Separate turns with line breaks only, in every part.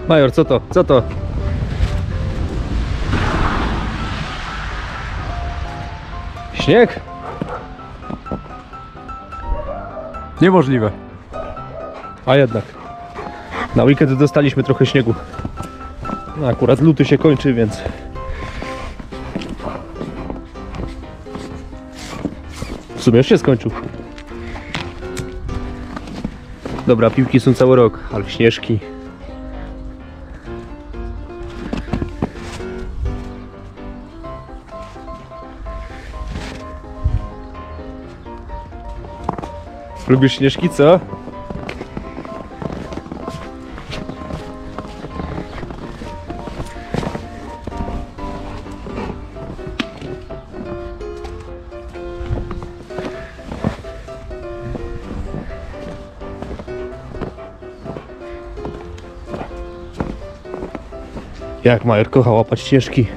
Major, co to? Co to? Śnieg? Niemożliwe. A jednak. Na weekend dostaliśmy trochę śniegu. No akurat luty się kończy, więc... W sumie już się skończył. Dobra, piłki są cały rok, ale śnieżki... Lubisz śnieżki, co? Jak Major kocha łapać ścieżki.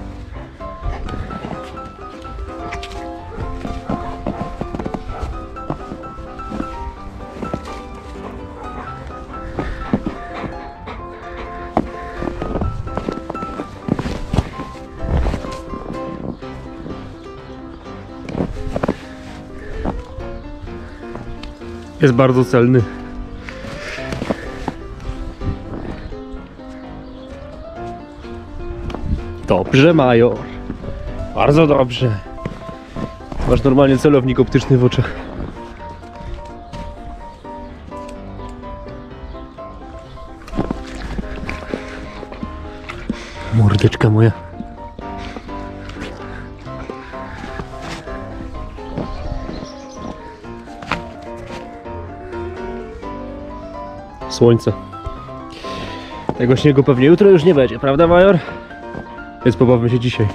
Jest bardzo celny. Dobrze, Major. Bardzo dobrze. Masz normalnie celownik optyczny w oczach. Mordeczka moja. Słońce. Tego śniegu pewnie jutro już nie będzie, prawda, Major? Więc pobawmy się dzisiaj.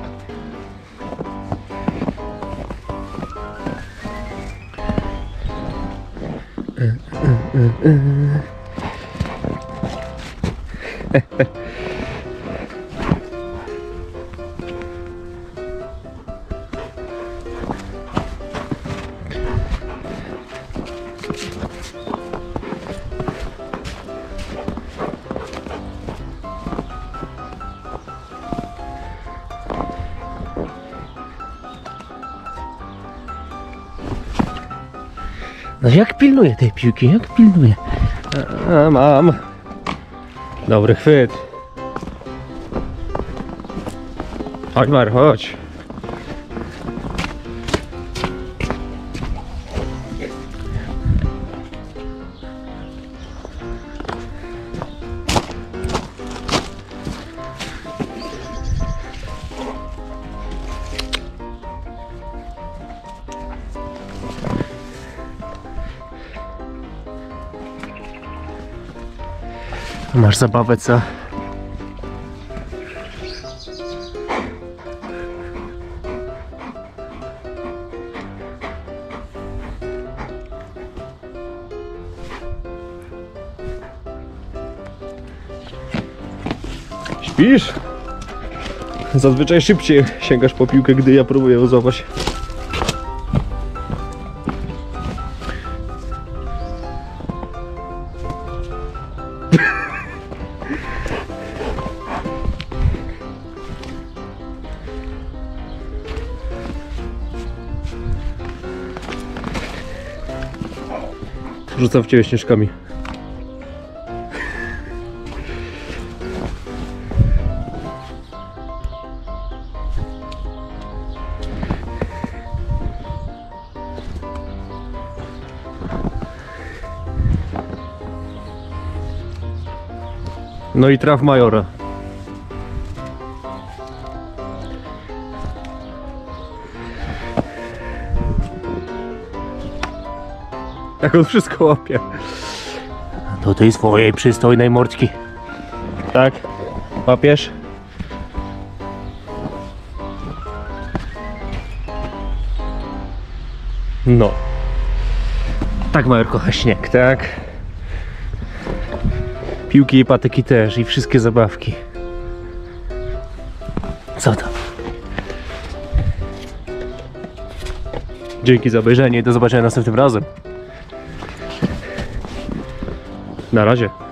No jak pilnuję tej piłki, jak pilnuję? Mam. Dobry chwyt. Chodź Mar, chodź. Masz zabawę, co? Śpisz? Zazwyczaj szybciej sięgasz po piłkę, gdy ja próbuję ją złapać. Rzucam w ciebie śnieżkami. No i traf Majora. Jak on wszystko łapie. Do tej swojej przystojnej mordki. Tak? Łapiesz? No. Tak Major kocha śnieg, tak? Piłki i patyki też i wszystkie zabawki. Co to? Dzięki za obejrzenie i do zobaczenia następnym razem. Na razie.